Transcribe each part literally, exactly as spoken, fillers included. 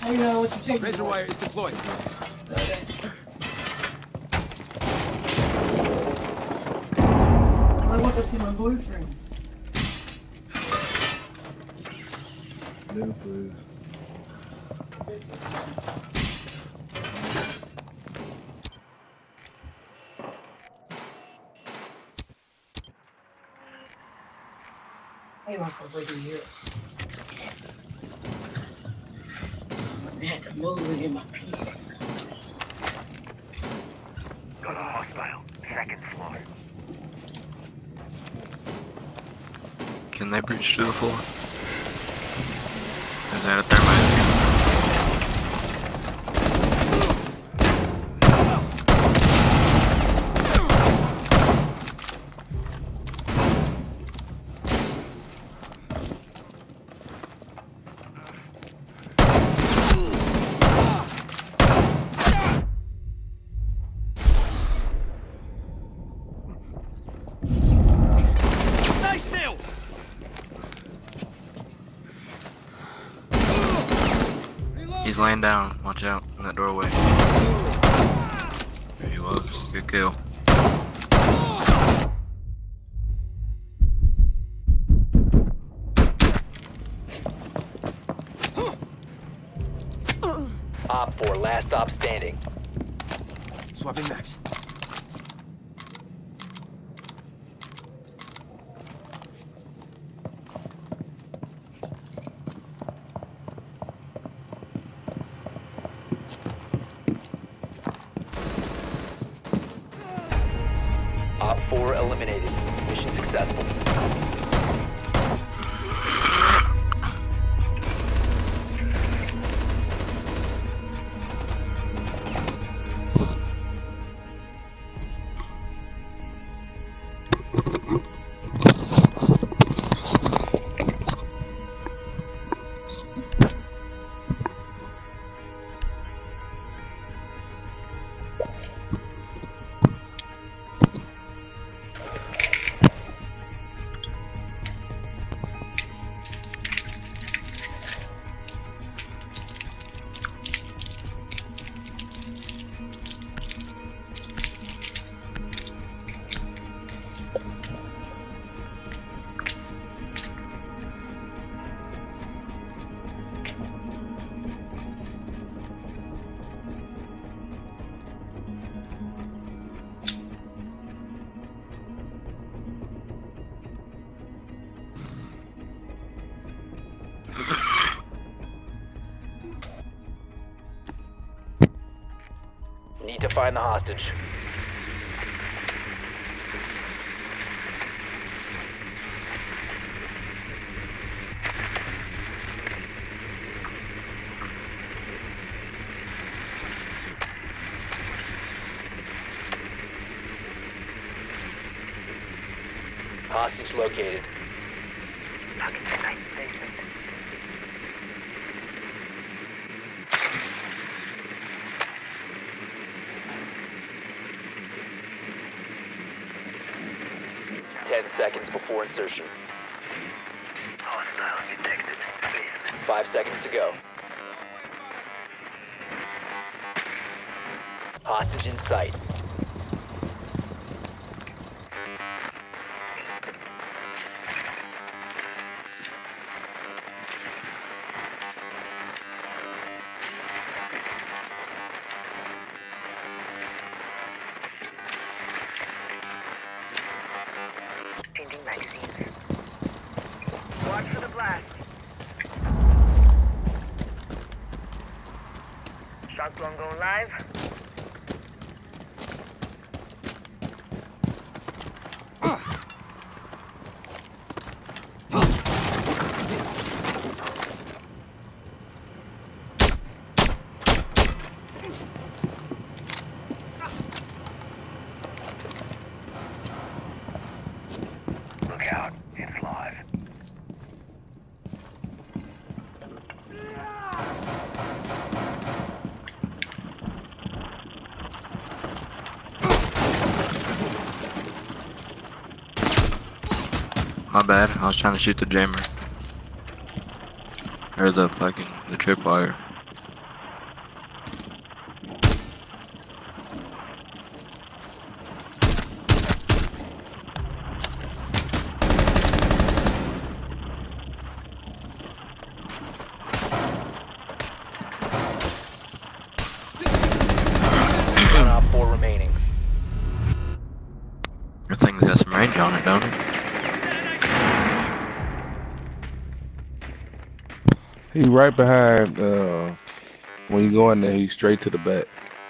Hey, uh, what you taking? Razor wire is deployed. Okay. I want to see my boyfriend. Yeah, please. Hey, want to break in here. I had to move it in my piece. Got a hostile. Second floor. Can they breach to the floor? Is that a thermite? He's laying down. Watch out in that doorway. There he was. Good kill. Op four, last stop standing. Swapping max. Op four eliminated. Mission successful. Need to find the hostage. Hostage located. Ten seconds before insertion. Hostile detected. Basement. Five seconds to go. Hostage in sight. Changing magazines. Watch for the blast. Shotgun going live. Look out, it's live. My bad. I was trying to shoot the jammer. Or the fucking the tripwire. He right behind. Uh, when you go in there, he's straight to the back.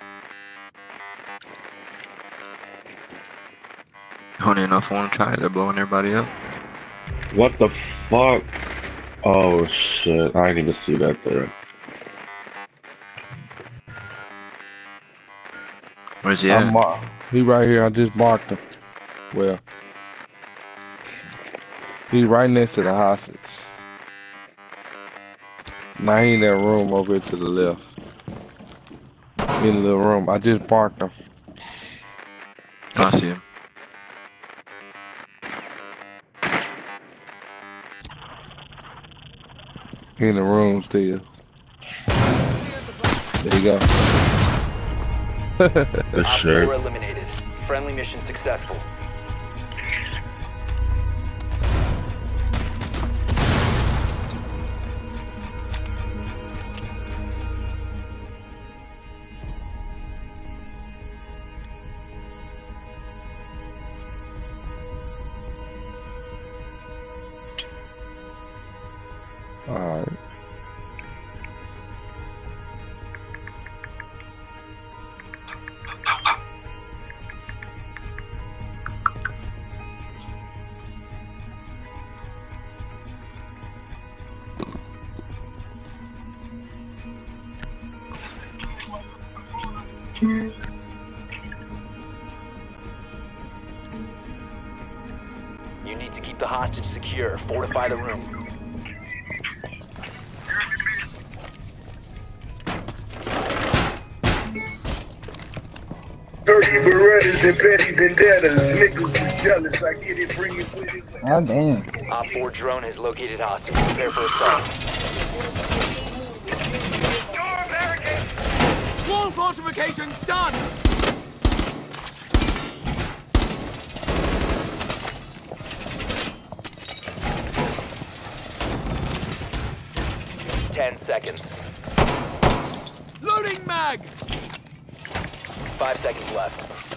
I don't even know if I want to try it. They're blowing everybody up. What the fuck? Oh shit! I didn't even see that there. Where's he I'm at? mar- he right here. I just marked him. Well, he's right next to the hostage. Now he in that room over here to the left. In the little room. I just marked him. Oh, I see him. He in the room still. There you go. Good Op shit. four eliminated. Friendly mission successful. Alright. You need to keep the hostage secure. Fortify the room. Dirty Berettas and petty vendettas. Niggas is jealous. I get it, bring it with it. Oh, damn. Op four drone has located hostage. Prepare for assault. Wall fortifications done! Ten seconds. Loading mag! Five seconds left.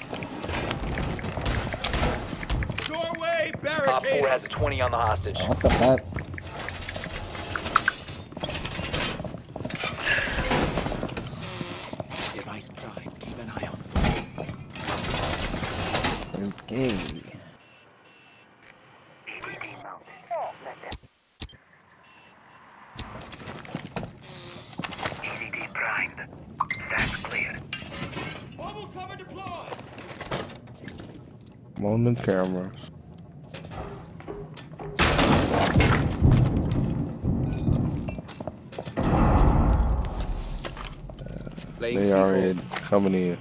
Doorway Op barricade! four has a twenty on the hostage. What the fuck? Device primed. Keep an eye on. Okay. E C D primed. That's clear. Mobile cover deployed! I'm on the cameras. They already coming in.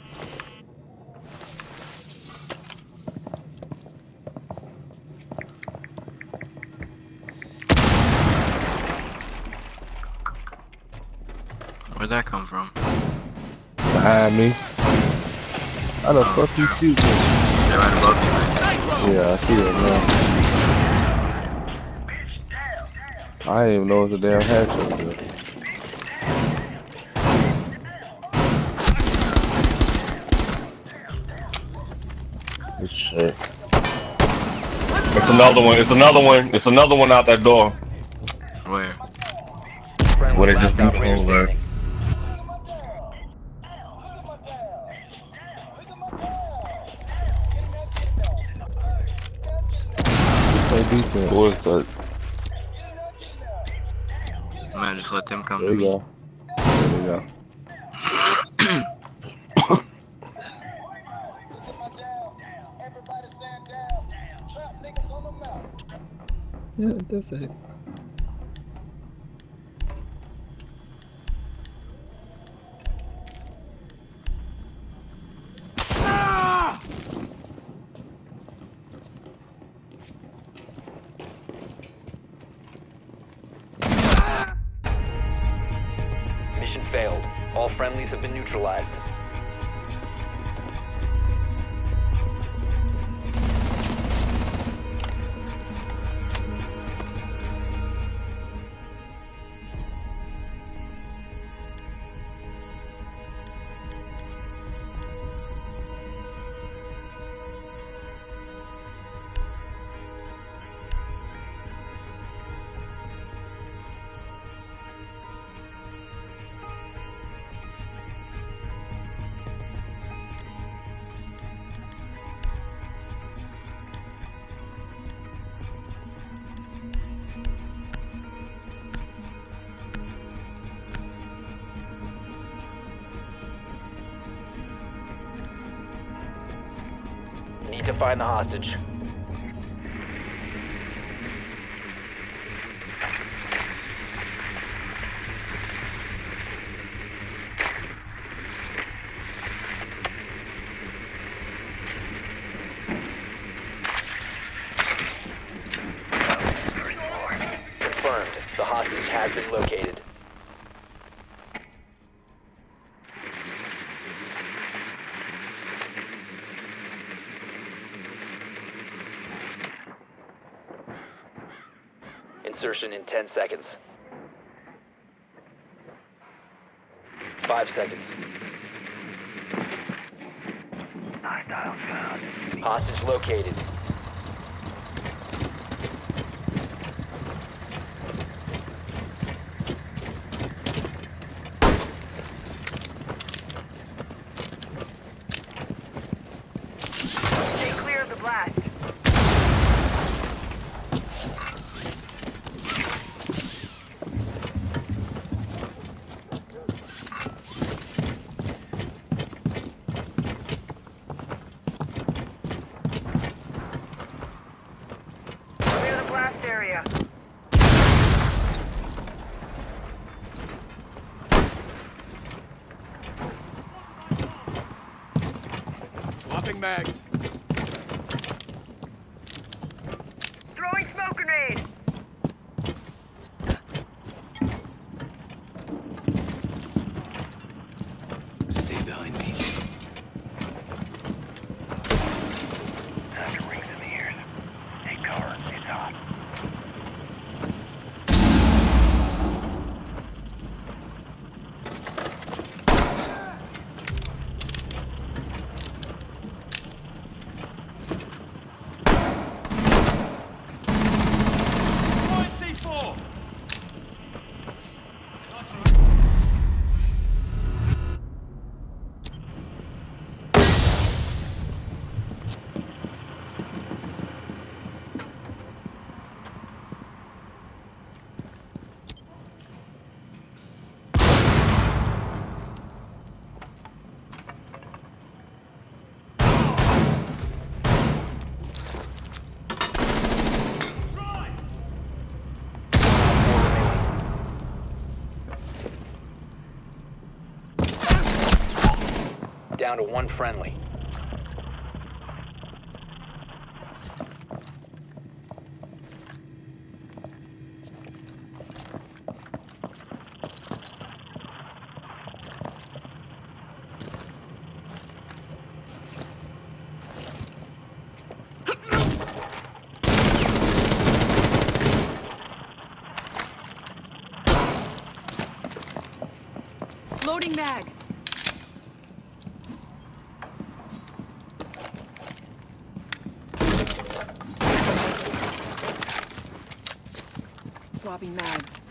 Where'd that come from? Behind me. How the fuck you shoot me? They're right above you, man. Yeah, I see it now. I didn't even know it was a damn hatch over there. Good shit. It's another one. It's another one. It's another one out that door. Where? Friendly What it last just be operator over. standing. They decent. Who is that? Man, just let them come There to you me. go. There you go. Yeah, that's it. Mission failed. All friendlies have been neutralized. to find the hostage. Confirmed. The hostage has been located. Insertion in ten seconds. Five seconds. Hostiles found. Hostage located. Stay clear of the blast. Clear the blast area. Swapping mags. Throwing smoke grenade. Stay behind me. After rings in the ears. Take cover. It's hot. C four. Down to one friendly. Loading mag. Swapping mags.